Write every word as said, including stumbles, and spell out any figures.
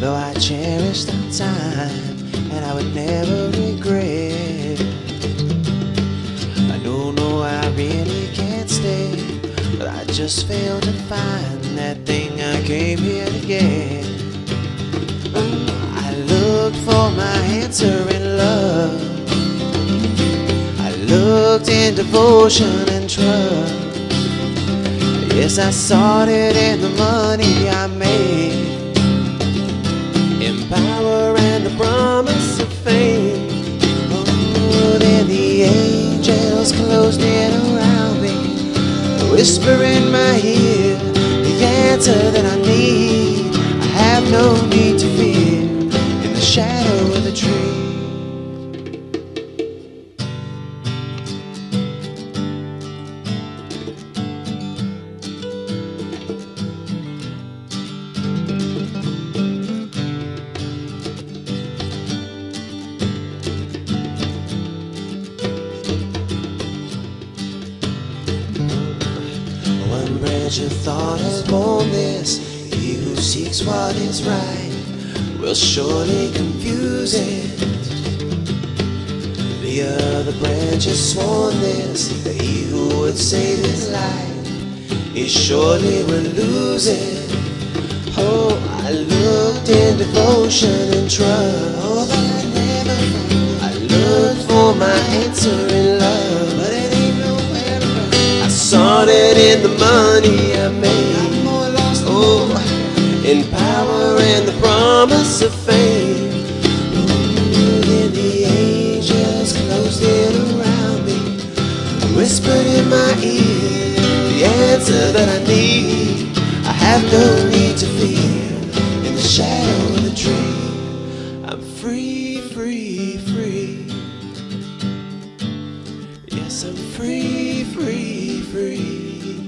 Though I cherished our time, and I would never regret. I don't know, I really can't stay, but I just failed to find that thing I came here to get. I looked for my answer in love. I looked in devotion and trust. Yes, I sought it in the money I made, in power and the promise of fame. Oh, then the angels closed in around me, whisper in my ear the answer that I need. I have no need to fear in the shadow of the tree. One branch of thought has borne this: he who seeks what is right will surely confuse it. The other branch has sworn this: that he who would save his life, he surely will lose it. Oh, I looked in devotion and trust, oh, but I never found. I looked for my answer in love, but it ain't nowhere around. I sought it in the money I made, I'm more lost than oh, in power and the promise of fame. Oh, then the angels closed in around me, whispered in my ear the answer that I need. I have no need to fear in the shadow of the tree. I'm free, free, free. Yes, I'm free, free, free.